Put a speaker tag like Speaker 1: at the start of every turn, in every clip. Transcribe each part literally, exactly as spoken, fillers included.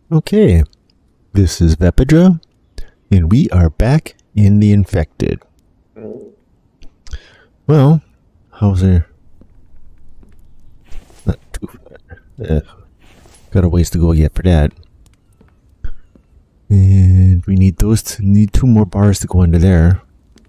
Speaker 1: Okay, this is Vepidra, and we are back in the Infected. Well, how's there? Not too far. Uh, got a ways to go yet for that. And we need those to, need two more bars to go into there.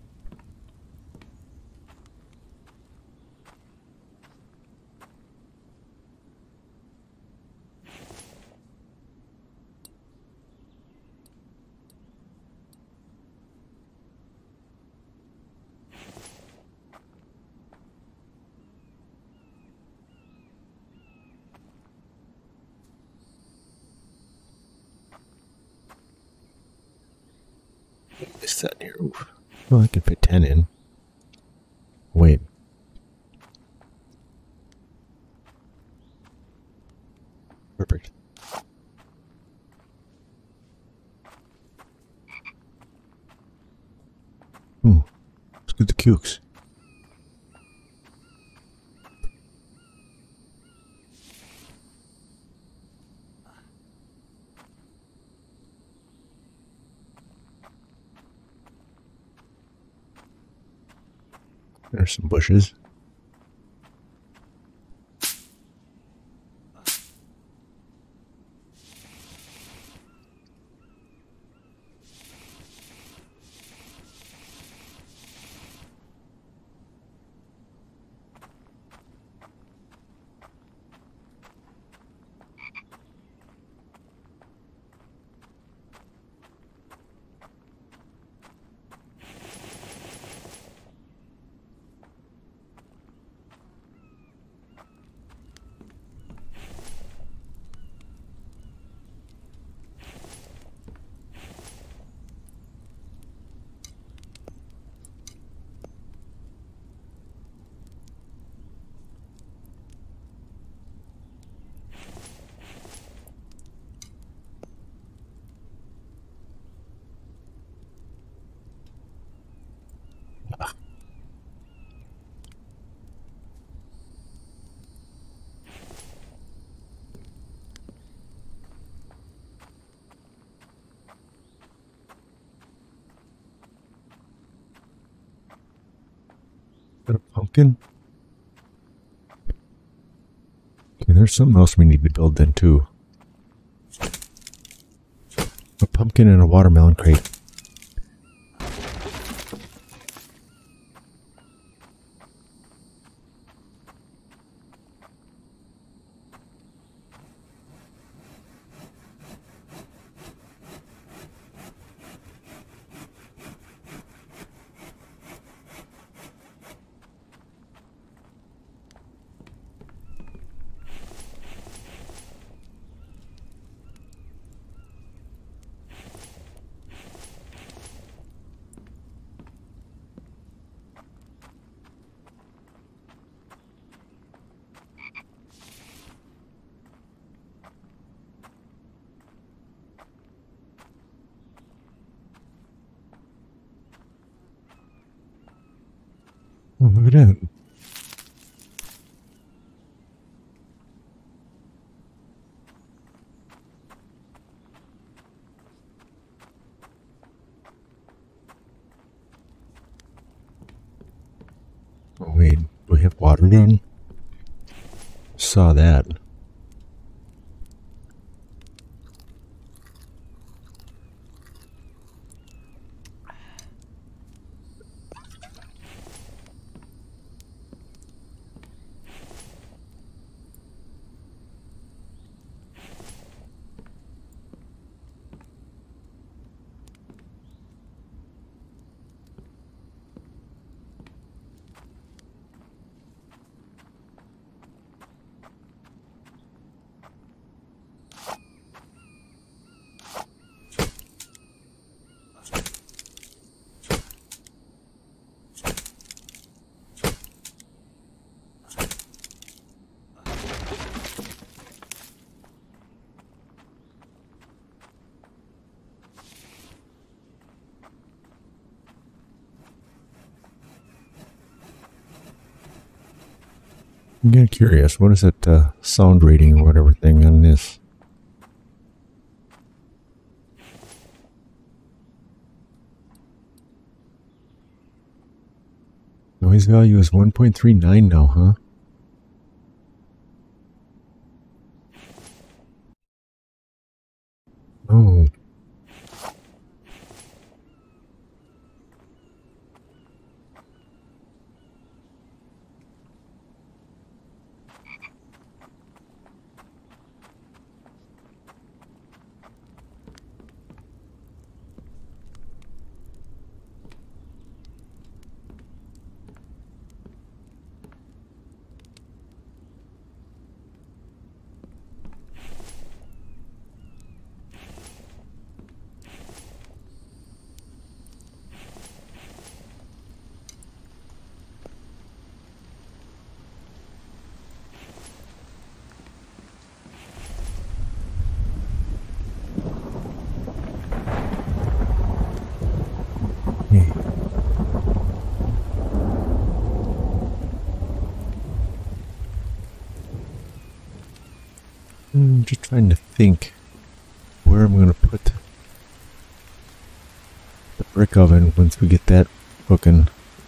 Speaker 1: Is that here? Oof. Well, I can fit ten in. Wait. Perfect. Ooh, let's get the cukes. There's some bushes. Got a pumpkin? Okay, there's something else we need to build then too. A pumpkin and a watermelon crate. Oh, look at that. Oh, wait. Do we have water down? Saw that. I'm getting curious. What is that uh, sound rating or whatever thing on this? Noise value is one point three nine now, huh? Oh. I'm just trying to think where I'm going to put the brick oven once we get that cooking.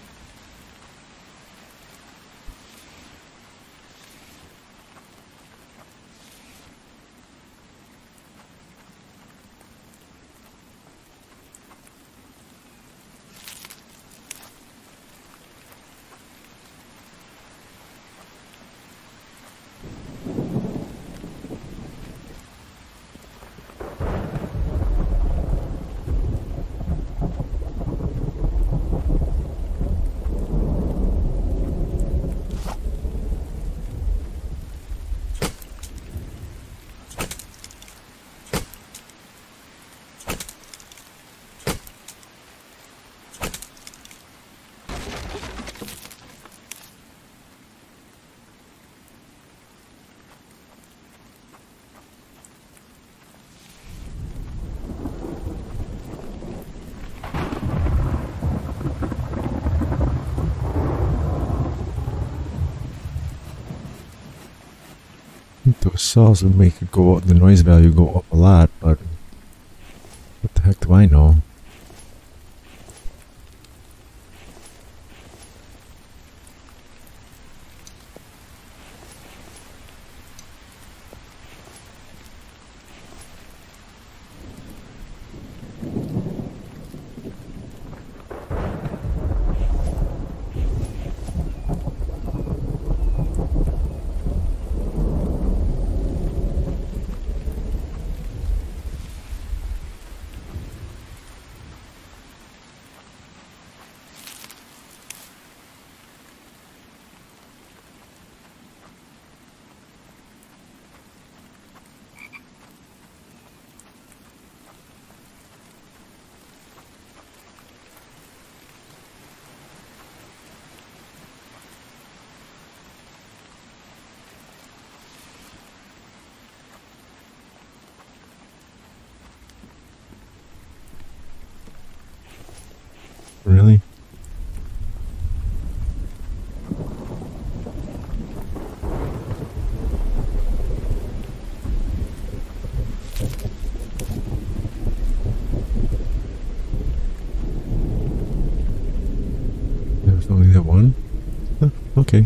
Speaker 1: Those saws would make it go up, the noise value go up a lot, but what the heck do I know? Really? There's only that one? Huh, okay.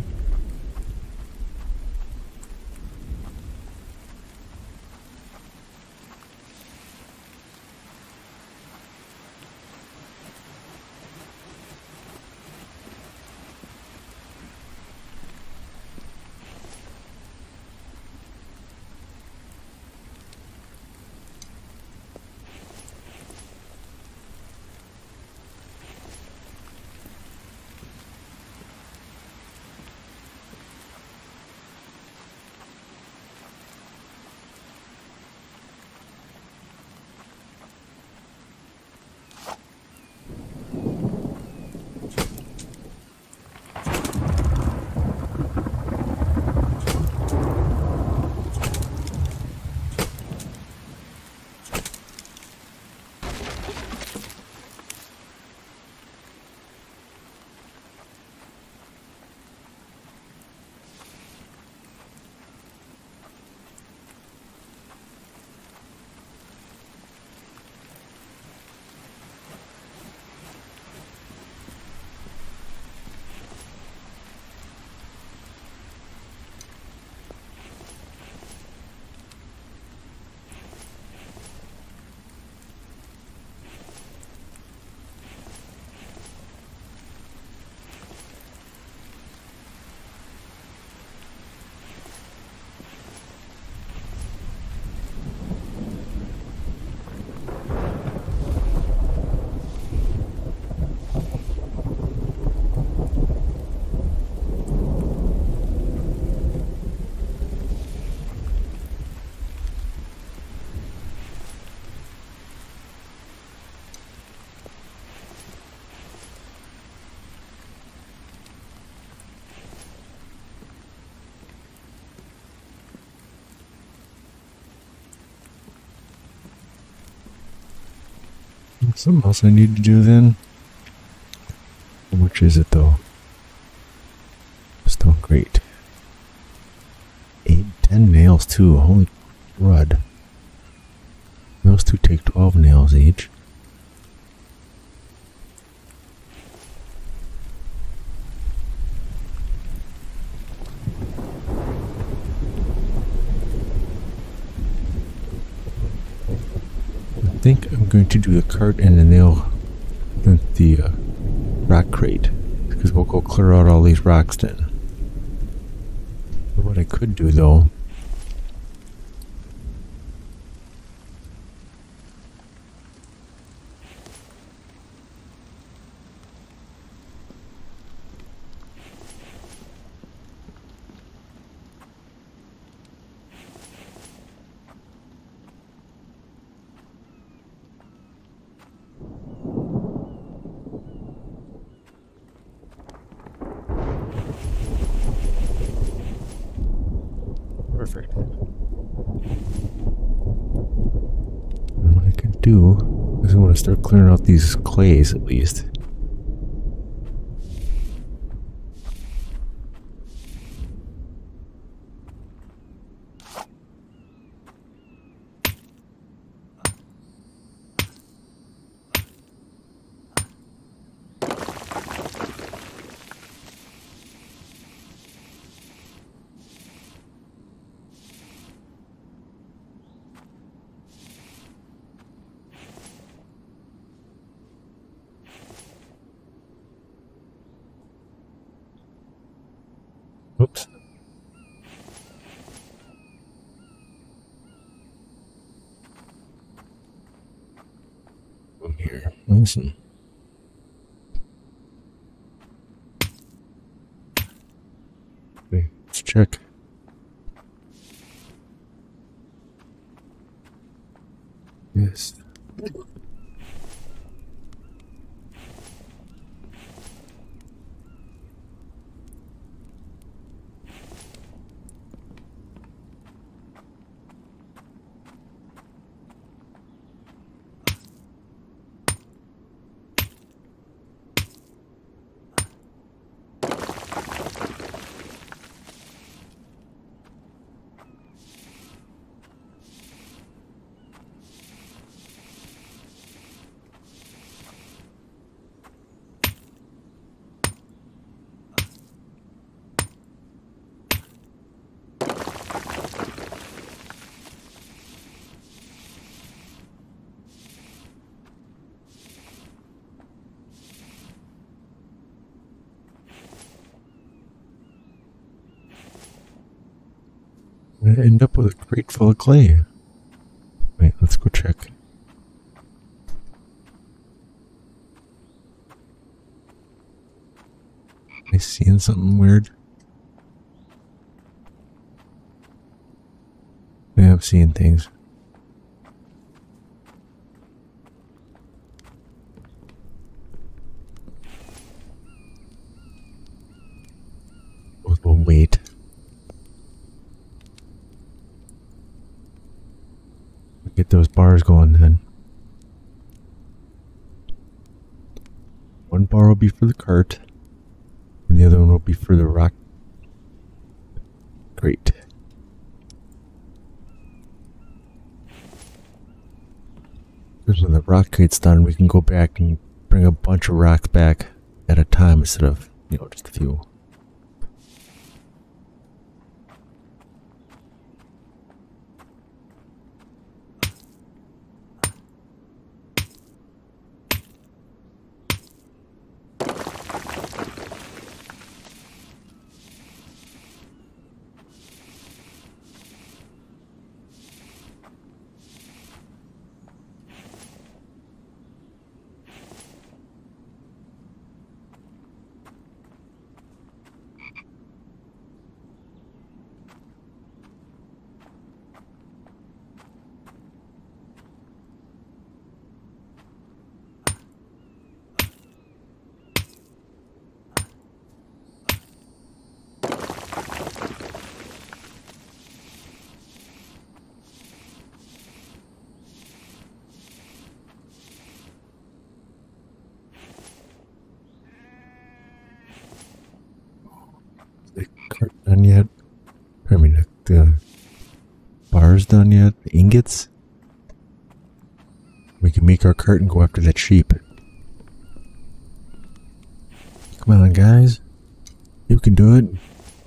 Speaker 1: Something else I need to do then. How much is it though? Stone grate. Eight, ten nails too. Holy crud. Those two take twelve nails each. I think I'm going to do the cart and the nail, the, the uh, rock crate, because we'll go clear out all these rocks then. But what I could do though, perfect. And what I can do is I want to start clearing out these clays at least. Oops. Come here. Listen. Okay, let's check. Yes. I'm gonna end up with a crate full of clay. Wait, let's go check. Am I seeing something weird? Yeah, I'm seeing things. We'll wait. Get those bars going then. One bar will be for the cart, and the other one will be for the rock. Great. Because when the rock crate's done, we can go back and bring a bunch of rocks back at a time instead of, you know, just a few. the bars done yet? The ingots? We can make our cart and go after that sheep. Come on, guys. You can do it.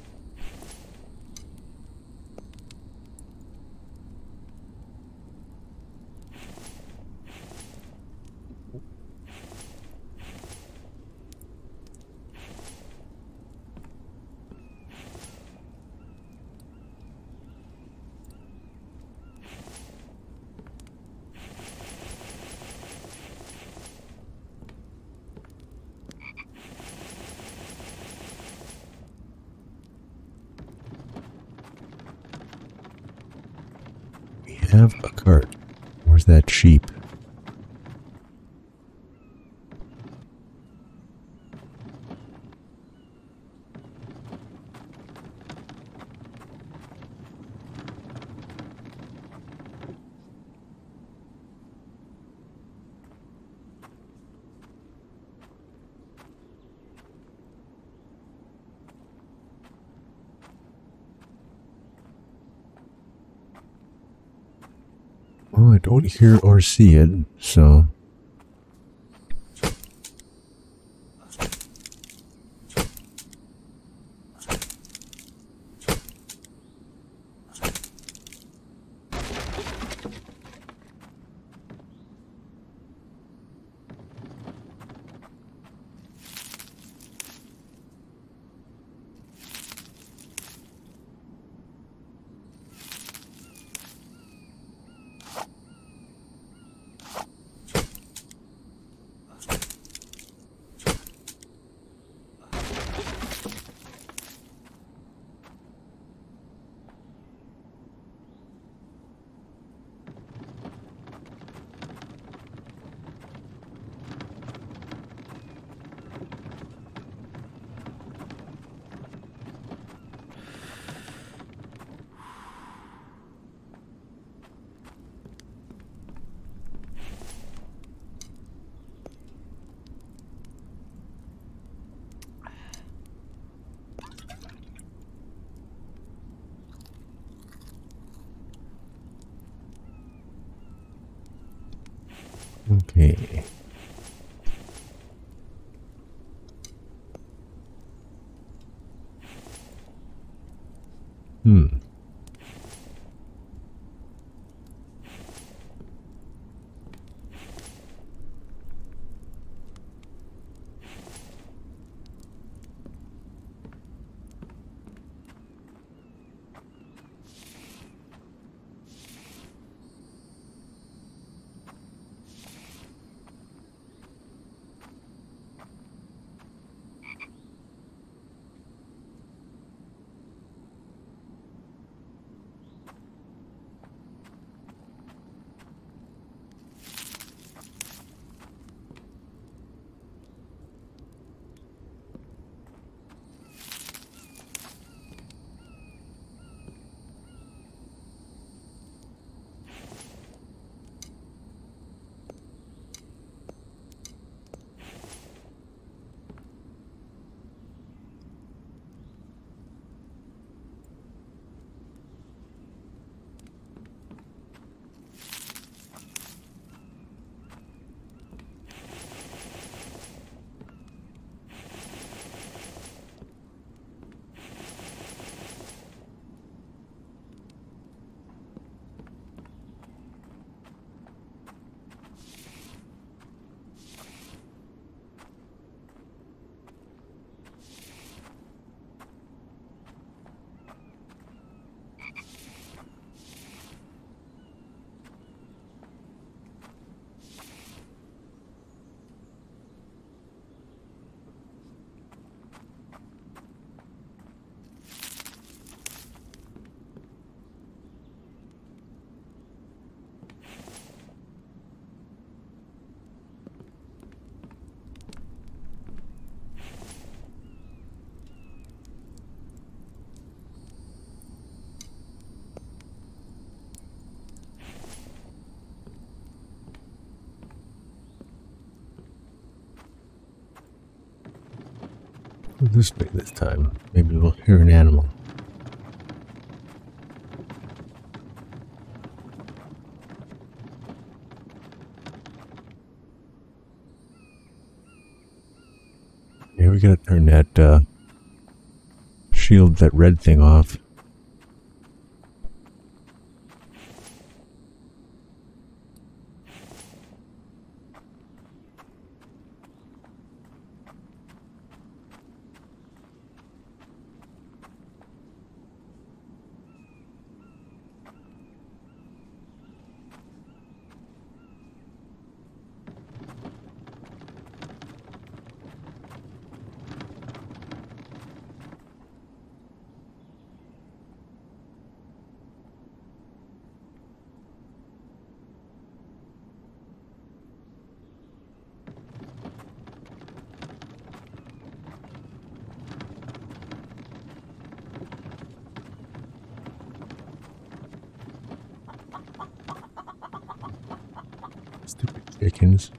Speaker 1: Have a cart. Where's that sheep? Well, I don't hear or see it, so... Okay. Hmm. This way this time. Maybe we'll hear an animal. we gotta turn that uh, shield, that red thing off. Stupid chickens.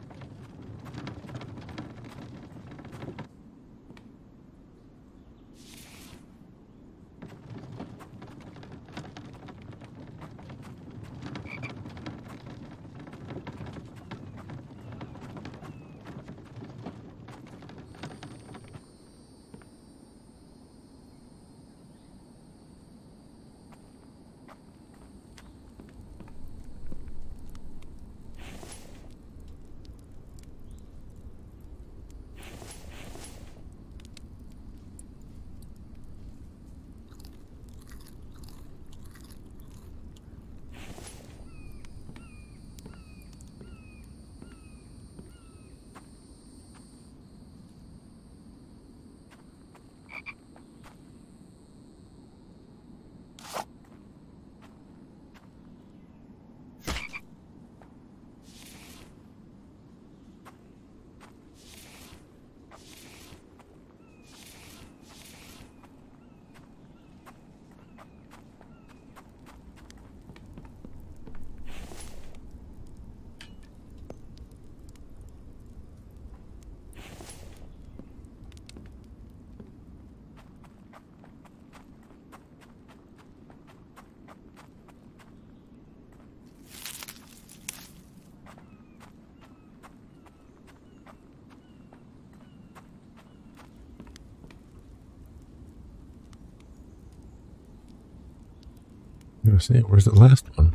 Speaker 1: I was saying, where's the last one?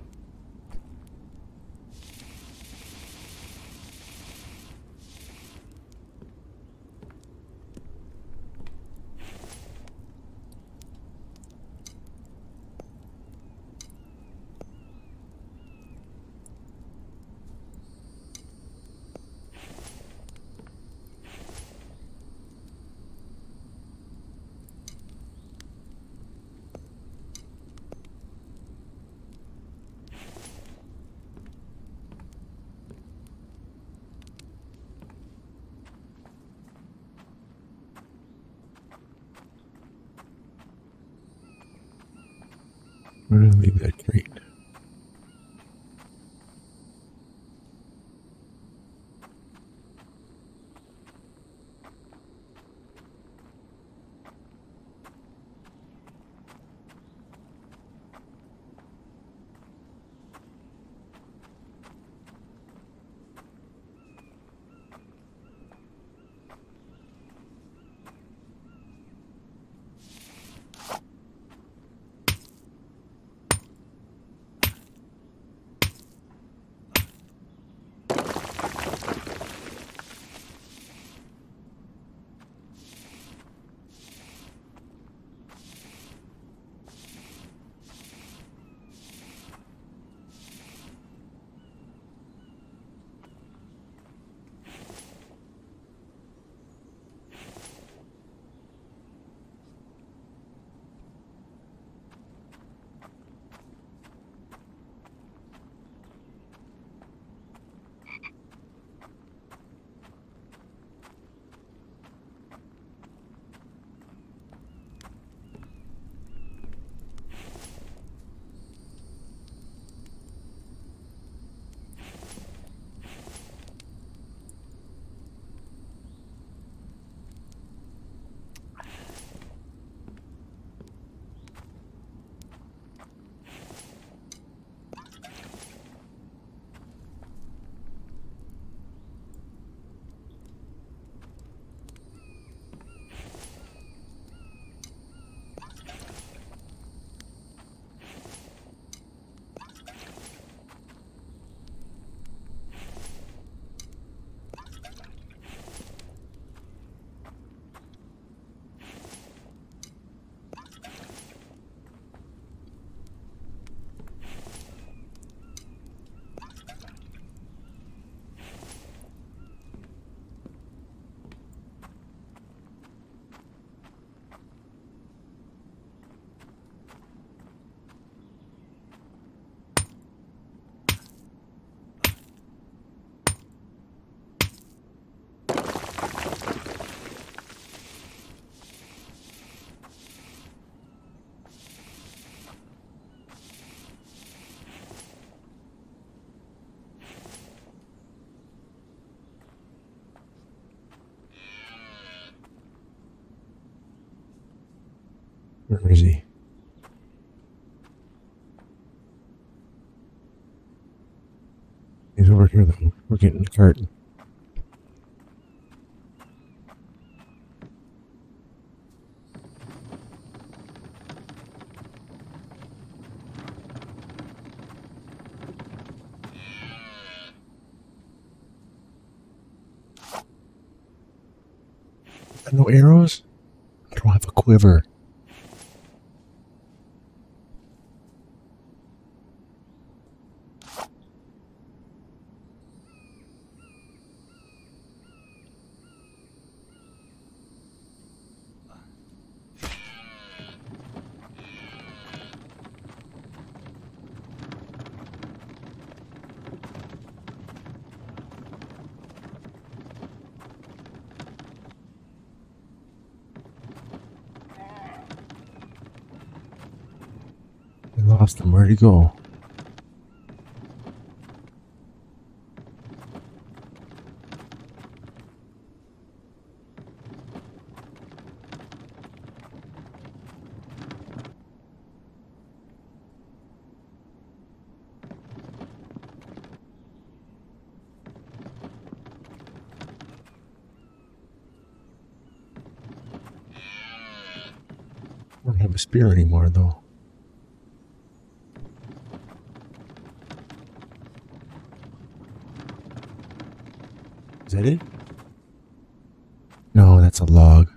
Speaker 1: Where did I leave that crate? Where is he? He's over here though. We're getting the cart. No arrows? I don't have a quiver. I lost him. Where'd he go? I don't have a spear anymore though. Is that it? No, that's a log.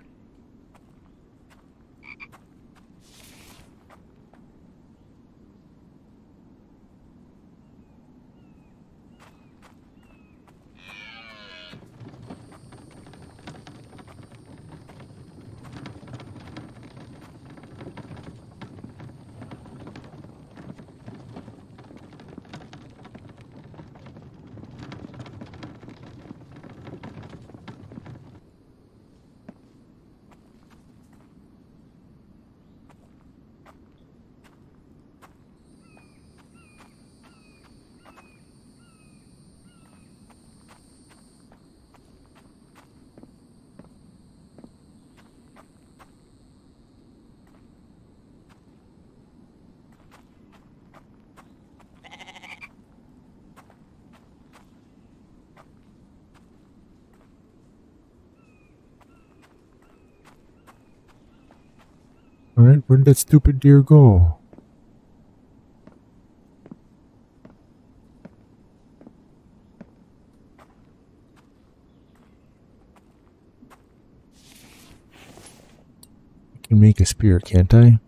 Speaker 1: Alright, where did that stupid deer go? I can make a spear, can't I?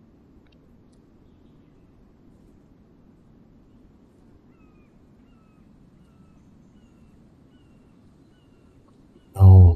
Speaker 1: No.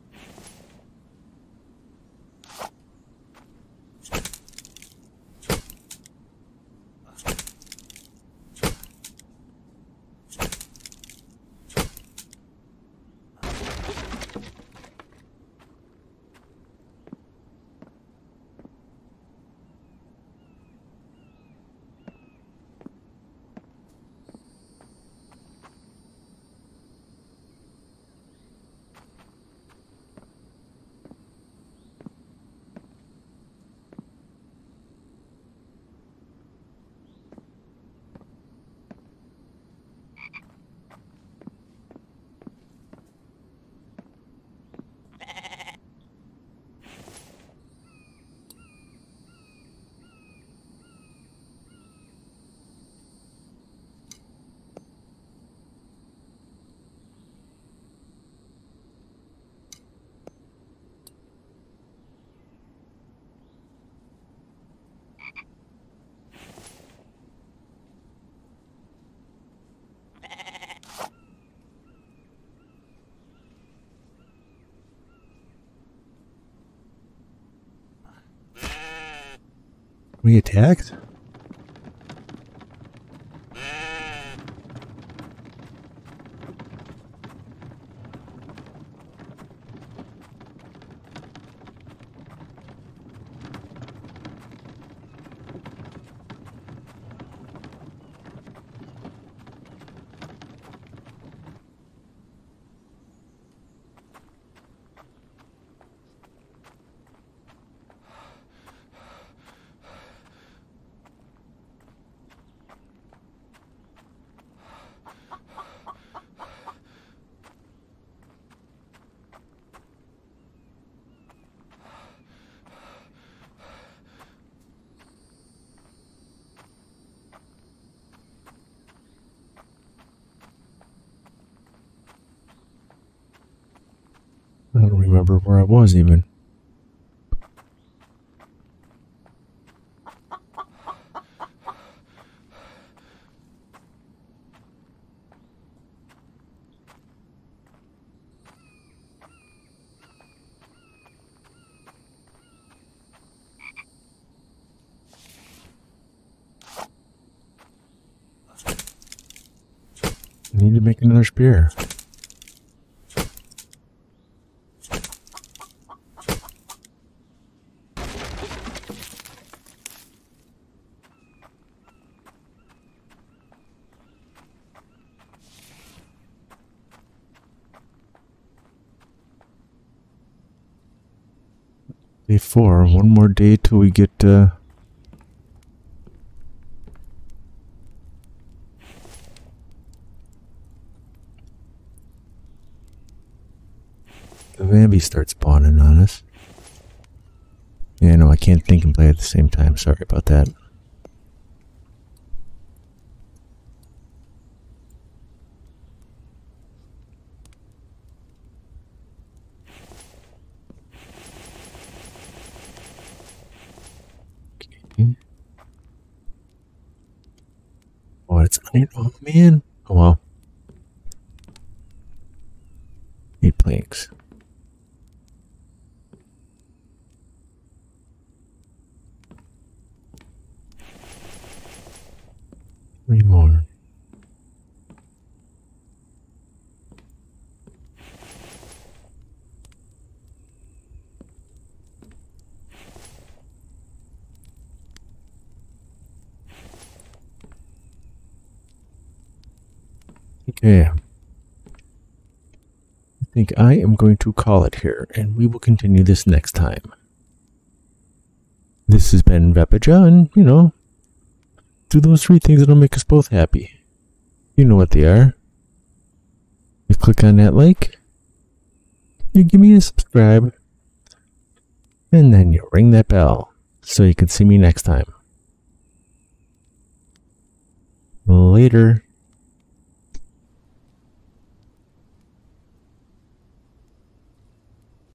Speaker 1: We attacked? remember where I was even. I need to make another spear. Day four, one more day till we get uh the Vambi starts spawning on us. Yeah, no, I can't think and play at the same time. Sorry about that. Okay. Oh, it's oh man. Oh well. Eight planks. Three more. Okay. I think I am going to call it here, and we will continue this next time. This has been Vepaja, and, you know, do those three things that'll make us both happy. You know what they are. You click on that like, you give me a subscribe, and then you ring that bell so you can see me next time. Later.